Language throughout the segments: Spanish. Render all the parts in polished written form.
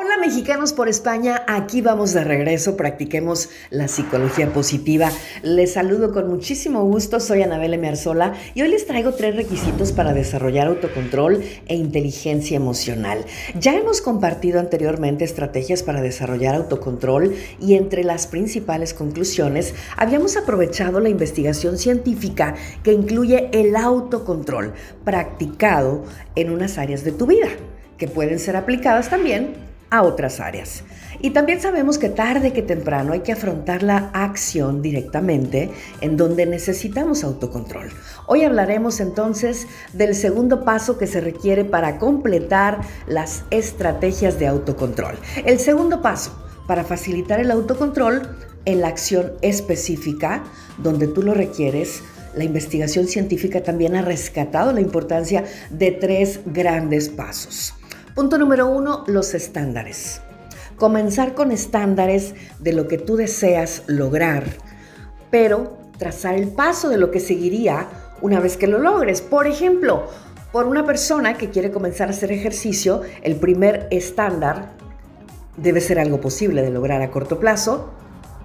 Hola mexicanos por España, aquí vamos de regreso, practiquemos la psicología positiva. Les saludo con muchísimo gusto, soy Anabel M. Arzola y hoy les traigo 3 requisitos para desarrollar autocontrol e inteligencia emocional. Ya hemos compartido anteriormente estrategias para desarrollar autocontrol y entre las principales conclusiones habíamos aprovechado la investigación científica que incluye el autocontrol practicado en unas áreas de tu vida, que pueden ser aplicadas también a otras áreas. Y también sabemos que tarde que temprano hay que afrontar la acción directamente en donde necesitamos autocontrol. Hoy hablaremos entonces del segundo paso que se requiere para completar las estrategias de autocontrol. El segundo paso para facilitar el autocontrol en la acción específica donde tú lo requieres. La investigación científica también ha rescatado la importancia de 3 grandes pasos. Punto número 1, los estándares. Comenzar con estándares de lo que tú deseas lograr, pero trazar el paso de lo que seguiría una vez que lo logres. Por ejemplo, por una persona que quiere comenzar a hacer ejercicio, el primer estándar debe ser algo posible de lograr a corto plazo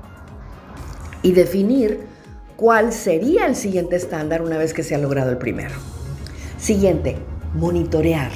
y definir cuál sería el siguiente estándar una vez que se ha logrado el primero. Siguiente, monitorear.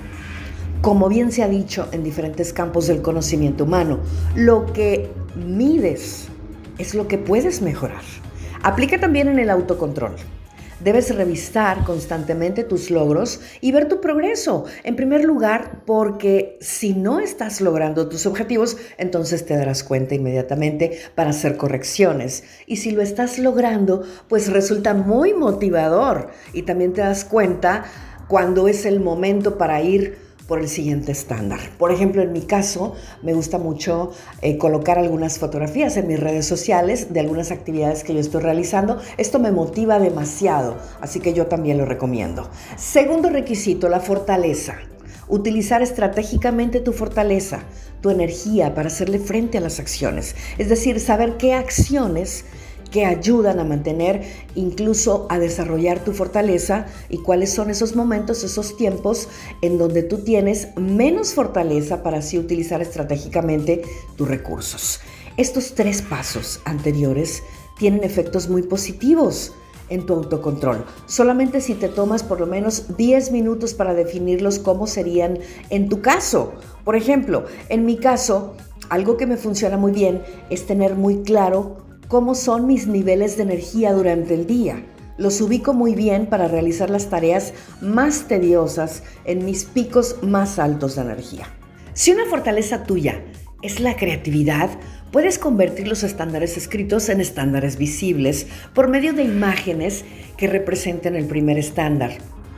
Como bien se ha dicho en diferentes campos del conocimiento humano, lo que mides es lo que puedes mejorar. Aplica también en el autocontrol. Debes revisar constantemente tus logros y ver tu progreso. En primer lugar, porque si no estás logrando tus objetivos, entonces te darás cuenta inmediatamente para hacer correcciones. Y si lo estás logrando, pues resulta muy motivador y también te das cuenta cuando es el momento para ir por el siguiente estándar. Por ejemplo, en mi caso, me gusta mucho colocar algunas fotografías en mis redes sociales de algunas actividades que yo estoy realizando. Esto me motiva demasiado, así que yo también lo recomiendo. Segundo requisito, la fortaleza. Utilizar estratégicamente tu fortaleza, tu energía para hacerle frente a las acciones. Es decir, saber qué acciones que ayudan a mantener, incluso a desarrollar tu fortaleza y cuáles son esos momentos, esos tiempos en donde tú tienes menos fortaleza para así utilizar estratégicamente tus recursos. Estos 3 pasos anteriores tienen efectos muy positivos en tu autocontrol. Solamente si te tomas por lo menos 10 minutos para definirlos, cómo serían en tu caso. Por ejemplo, en mi caso, algo que me funciona muy bien es tener muy claro cómo son mis niveles de energía durante el día. Los ubico muy bien para realizar las tareas más tediosas en mis picos más altos de energía. Si una fortaleza tuya es la creatividad, puedes convertir los estándares escritos en estándares visibles por medio de imágenes que representen el primer estándar,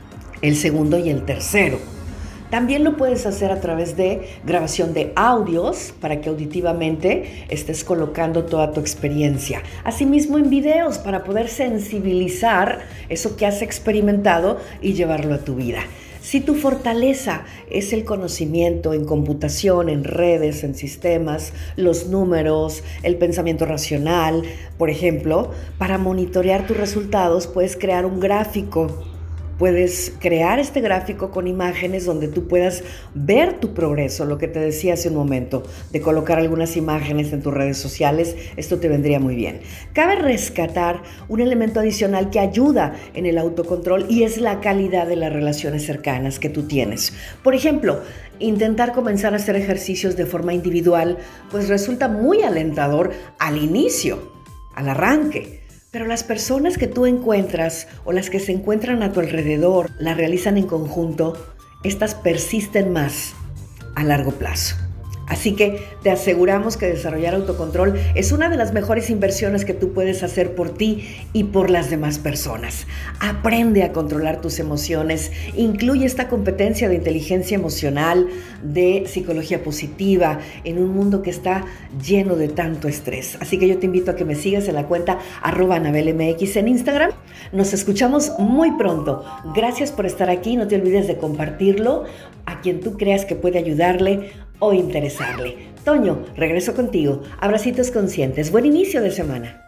el segundo y el tercero. También lo puedes hacer a través de grabación de audios para que auditivamente estés colocando toda tu experiencia. Asimismo en videos para poder sensibilizar eso que has experimentado y llevarlo a tu vida. Si tu fortaleza es el conocimiento en computación, en redes, en sistemas, los números, el pensamiento racional, por ejemplo, para monitorear tus resultados puedes crear un gráfico. Puedes crear este gráfico con imágenes donde tú puedas ver tu progreso, lo que te decía hace un momento, de colocar algunas imágenes en tus redes sociales, esto te vendría muy bien. Cabe rescatar un elemento adicional que ayuda en el autocontrol y es la calidad de las relaciones cercanas que tú tienes. Por ejemplo, intentar comenzar a hacer ejercicios de forma individual, pues resulta muy alentador al inicio, al arranque. Pero las personas que tú encuentras o las que se encuentran a tu alrededor, la realizan en conjunto, estas persisten más a largo plazo. Así que te aseguramos que desarrollar autocontrol es una de las mejores inversiones que tú puedes hacer por ti y por las demás personas. Aprende a controlar tus emociones, incluye esta competencia de inteligencia emocional, de psicología positiva en un mundo que está lleno de tanto estrés. Así que yo te invito a que me sigas en la cuenta @AnabelMX en Instagram. Nos escuchamos muy pronto. Gracias por estar aquí. No te olvides de compartirlo a quien tú creas que puede ayudarle o interesarle. Toño, regreso contigo. Abracitos conscientes. Buen inicio de semana.